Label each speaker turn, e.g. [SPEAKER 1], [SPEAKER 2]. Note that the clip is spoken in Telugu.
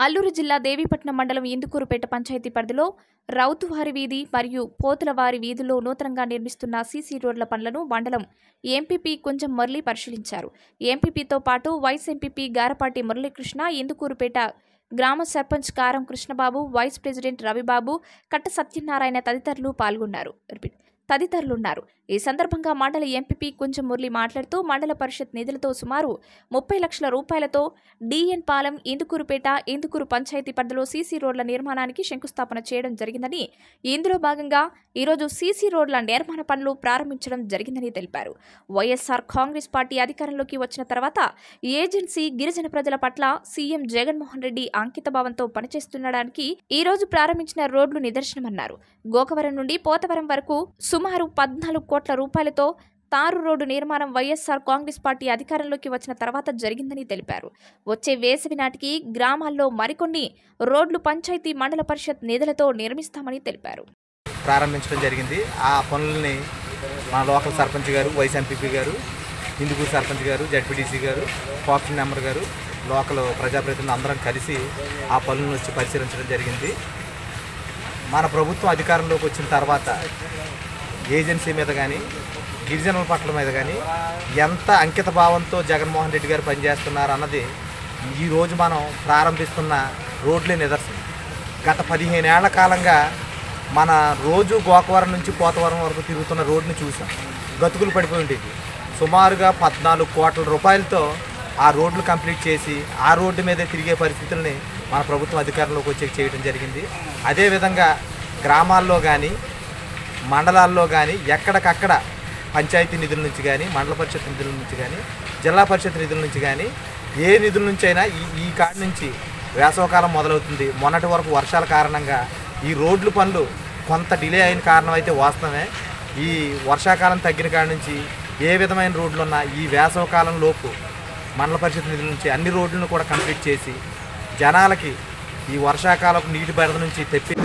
[SPEAKER 1] అల్లూరు జిల్లా దేవీపట్నం మండలం ఇందుకూరుపేట పంచాయతీ పరిధిలో రౌతువారి వీధి మరియు పోతులవారి వీధిలో నూతనంగా నిర్మిస్తున్న సీసీ రోడ్ల పనులను మండలం ఎంపీపీ కుంజం మురళి పరిశీలించారు. ఎంపీపీతో పాటు వైస్ ఎంపీపీ గారపాటి మురళీకృష్ణ, ఇందుకూరుపేట గ్రామ సర్పంచ్ కారం కృష్ణబాబు, వైస్ ప్రెసిడెంట్ రవిబాబు, కట్ట సత్యనారాయణ తదితరులు పాల్గొన్నారు. ఈ సందర్భంగా మండల ఎంపీపీ కుంజం మురళి మాట్లాడుతూ మండల పరిషత్ నిధులతో సుమారు 30 లక్షల రూపాయలతో డిఎన్ పాలెం, ఇందుకూరుపేట, ఇందుకూరు పంచాయతీ పరిధిలో సీసీ రోడ్ల నిర్మాణానికి శంకుస్థాపన చేయడం జరిగిందని, ఇందులో భాగంగా ఈరోజు సీసీ రోడ్ల నిర్మాణ పనులు ప్రారంభించడం జరిగిందని తెలిపారు. వైఎస్ఆర్ కాంగ్రెస్ పార్టీ అధికారంలోకి వచ్చిన తర్వాత ఏజెన్సీ గిరిజన ప్రజల పట్ల సీఎం జగన్మోహన్ రెడ్డి అంకితభావంతో పనిచేస్తుండడానికి ఈ రోజు ప్రారంభించిన రోడ్లు నిదర్శనమన్నారు. గోకవరం నుండి పోతవరం వరకు సుమారు 14 కోట్ల రూపాయలతో తారు రోడ్డు నిర్మాణం వైఎస్ఆర్ కాంగ్రెస్ పార్టీ అధికారంలోకి వచ్చిన తర్వాత జరిగిందని తెలిపారు. వచ్చే వేసవి నాటికి గ్రామాల్లో మరికొన్ని రోడ్లు పంచాయతీ మండల పరిషత్ నిధులతో నిర్మిస్తామని తెలిపారు.
[SPEAKER 2] ప్రారంభించడం జరిగింది. ఆ పనులని మా లోకల్ సర్పంచ్ గారు, వైస్ ఎంపీపీ గారు, ఇందుకూరు సర్పంచ్ గారు, జడ్పీటీసీ గారు, కోఆప్షన్ మెంబర్ గారు, లోకల్ ప్రజాప్రతినిధులు అందరం కలిసి ఆ పనులను వచ్చి పరిశీలించడం జరిగింది. మన ప్రభుత్వం అధికారంలోకి వచ్చిన తర్వాత ఏజెన్సీ మీద కానీ, గిరిజనుల పట్ల మీద కానీ ఎంత అంకిత భావంతో జగన్మోహన్ రెడ్డి గారు పనిచేస్తున్నారు అన్నది ఈరోజు మనం ప్రారంభిస్తున్న రోడ్లే నిదర్శనం. గత 15 ఏళ్ల కాలంగా మన రోజు గోకవరం నుంచి పోతవరం వరకు తిరుగుతున్న రోడ్డుని చూసాం. గతుకులు పడిపోయి ఉండేది. సుమారుగా 14 కోట్ల రూపాయలతో ఆ రోడ్లు కంప్లీట్ చేసి ఆ రోడ్డు మీదే తిరిగే పరిస్థితుల్ని మన ప్రభుత్వం అధికారంలోకి వచ్చి చేయడం జరిగింది. అదేవిధంగా గ్రామాల్లో కానీ, మండలాల్లో కానీ ఎక్కడికక్కడ పంచాయతీ నిధుల నుంచి కానీ, మండల పరిషత్ నిధుల నుంచి కానీ, జిల్లా పరిషత్ నిధుల నుంచి కానీ, ఏ నిధుల నుంచి అయినా ఈ కాడి నుంచి వేసవకాలం మొదలవుతుంది. మొన్నటి వరకు వర్షాల కారణంగా ఈ రోడ్లు పనులు కొంత డిలే అయిన కారణం అయితే వాస్తవమే. ఈ వర్షాకాలం తగ్గిన కాడి నుంచి ఏ విధమైన రోడ్లు ఉన్నా ఈ వేసవకాలం లోపు మండల పరిషత్ నిధుల నుంచి అన్ని రోడ్లను కూడా కంప్లీట్ చేసి జనాలకి ఈ వర్షాకాలపు నీటి బెడద నుంచి తెప్పి